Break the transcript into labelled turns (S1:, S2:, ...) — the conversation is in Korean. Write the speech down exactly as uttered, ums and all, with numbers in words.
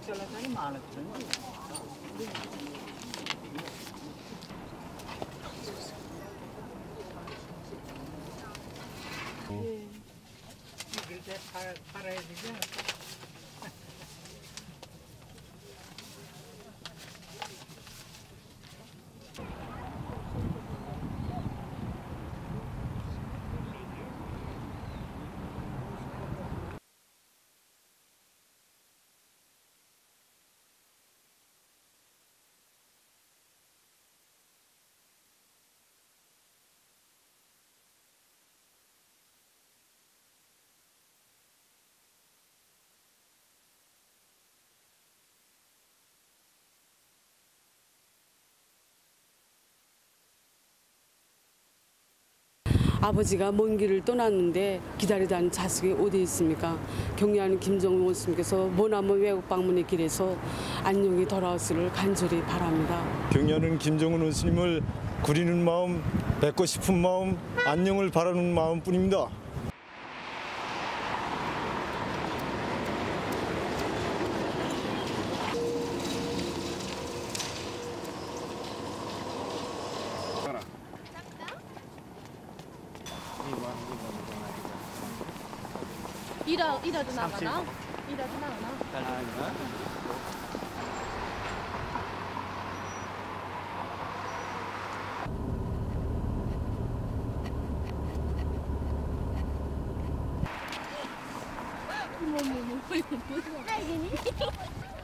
S1: 쌀쌀하니 많았죠. 이길 때 팔아야 되죠.
S2: 아버지가 먼 길을 떠났는데 기다리다는 자식이 어디 있습니까? 경례하는 김정은 스님께서 머나먼 외국 방문의 길에서 안녕히 돌아오시를 간절히 바랍니다.
S3: 경례하는 김정은 스님을 그리는 마음, 뵙고 싶은 마음, 안녕을 바라는 마음뿐입니다.
S4: 이라 이라도 나가나? 이라도 나가나? 어머 어머 어머.